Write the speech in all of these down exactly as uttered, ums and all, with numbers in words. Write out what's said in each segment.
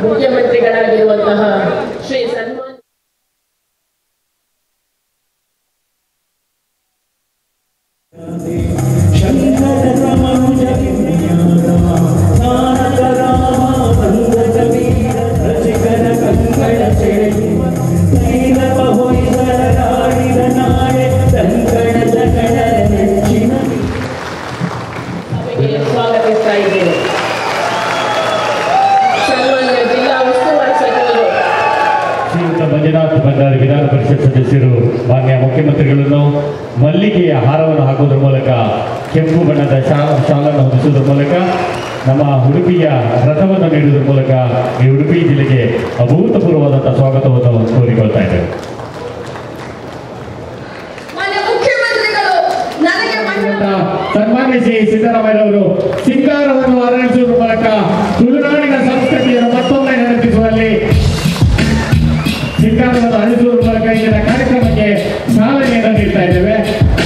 ಮುಖ್ಯಮಂತ್ರಿಗಳಾಗಿರುವಂತಹ ಶ್ರೀ ಸನ್ಮಾನ್ ಸ್ವಾಗತಿಸ್ತಾ ಇದ್ದೇನೆ. ಸನ್ಮಾನ್ಯ ಜಿಲ್ಲಾ ಉಸ್ತುವಾರಿ ಸಚಿವರು ಶ್ರೀಯುತ ಮಂಜುನಾಥ್ ಭಂಡಾರಿ ವಿಧಾನ ಪರಿಷತ್ ಸದಸ್ಯರು ಮಾನ್ಯ ಮುಖ್ಯಮಂತ್ರಿಗಳನ್ನು ಮಲ್ಲಿಗೆಯ ಹಾರವನ್ನು ಹಾಕುವುದರ ಮೂಲಕ ಕೆಂಪು ಬಣ್ಣದ ಶಾಲ ಶಾಲನ್ನು ಹೊಂದಿಸುವುದರ ಮೂಲಕ ನಮ್ಮ ಉಡುಪಿಯ ರಥವನ್ನು ನೀಡುವುದರ ಮೂಲಕ ಈ ಉಡುಪಿ ಜಿಲ್ಲೆಗೆ ಅಭೂತಪೂರ್ವವಾದಂತಹ ಸ್ವಾಗತವನ್ನು ಕೋರಿಕೊಳ್ತಾ ಇದ್ದೇವೆ. ಸನ್ಮಾನ್ಯ ಶ್ರೀ ಸಿದ್ದರಾಮಯ್ಯರವರು ಸಿಂಗಾರವನ್ನು ಆರಂಭಿಸುವುದರ ಮೂಲಕ ತುಳುನಾಡಿನ ಸಂಸ್ಕೃತಿಯನ್ನು ಮತ್ತೊಮ್ಮೆ ನೆನಪಿಸುವಲ್ಲಿ ಸಿಂಗಾರವನ್ನು ಅಳಿಸುವುದರ ಮೂಲಕ ಇಂದಿನ ಕಾರ್ಯಕ್ರಮಕ್ಕೆ ಚಾಲನೆಯನ್ನು ನೀಡ್ತಾ ಇದ್ದೇವೆ.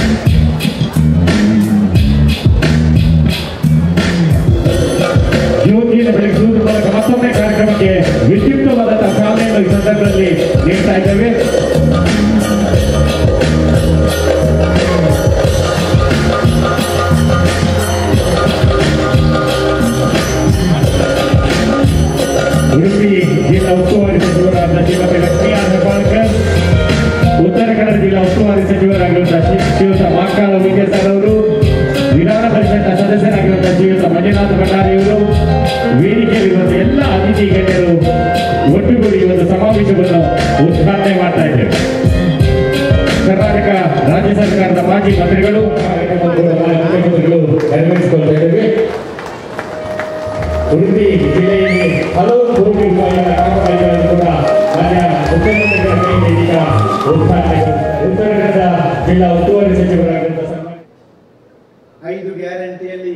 ಜ್ಯೋತಿಯನ್ನು ಬೆಳಗಿಸುವುದರ ಮೂಲಕ ಮತ್ತೊಮ್ಮೆ ಕಾರ್ಯಕ್ರಮಕ್ಕೆ ವಿದ್ಯುಕ್ತವಾದಂತಹ ಚಾಲನೆಯನ್ನು ಈ ಸಂದರ್ಭದಲ್ಲಿ ನೀಡ್ತಾ ಇದ್ದೇವೆ. ಉಡುಪಿ ಜಿಲ್ಲಾ ಉಸ್ತುವಾರಿ ಸಚಿವರಾದ ಶ್ರೀಮತಿ ಲಕ್ಷ್ಮೀ ಹೆಬ್ಬಾಳ್ಕರ್, ಉತ್ತರ ಕನ್ನಡ ಜಿಲ್ಲಾ ಉಸ್ತುವಾರಿ ಸಚಿವರಾಗಿರುವಂತಹ ಶ್ರೀಯುತ ಮಾಕಾಳ ವಿದ್ಯಾಸಾಗರ್ ಅವರು, ವಿಧಾನ ಪರಿಷತ್ ಸದಸ್ಯರಾಗಿರುವಂತಹ ಶ್ರೀಯುತ ಮಂಜುನಾಥ ಭಂಡಾರಿಯವರು, ವೇದಿಕೆಯಲ್ಲಿರುವಂತಹ ಎಲ್ಲ ಅತಿಥಿ ಗಣ್ಯರು ಒಟ್ಟುಗೂಡಿ ಒಂದು ಸಮಾವೇಶವನ್ನು ಉದ್ಘಾಟನೆ ಮಾಡ್ತಾ ಇದ್ದೇವೆ. ಕರ್ನಾಟಕ ರಾಜ್ಯ ಸರ್ಕಾರದ ಮಾಜಿ ಮಂತ್ರಿಗಳು ನೆರವೇರಿಸಿಕೊಳ್ತಾ ಇದ್ದೇವೆ. ಉಡುಪಿ ಜಿಲ್ಲೆಯಲ್ಲಿ ಹಲವು ಕೋಟಿ ರೂಪಾಯಿಗಳ ಕಾಮಗಾರಿಗಳನ್ನು ಕೂಡ ಮಾನ್ಯ ಮುಖ್ಯಮಂತ್ರಿಗಳ ಕೈಗೆ ಈಗ ಉದ್ಘಾಟನೆ. ಉತ್ತರ ಕನ್ನಡ ಜಿಲ್ಲಾ ಉಸ್ತುವಾರಿ ಸಚಿವರಾಗಿರುವಂತಹ ಸನ್ಮಾನ್ಯ ಐದು ಗ್ಯಾರಂಟಿಯಲ್ಲಿ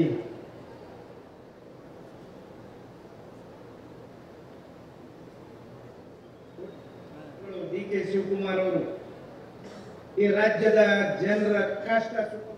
ಡಿ ಕೆ ಶಿವಕುಮಾರ್ ಅವರು ಈ ರಾಜ್ಯದ ಜನರ ಕಷ್ಟ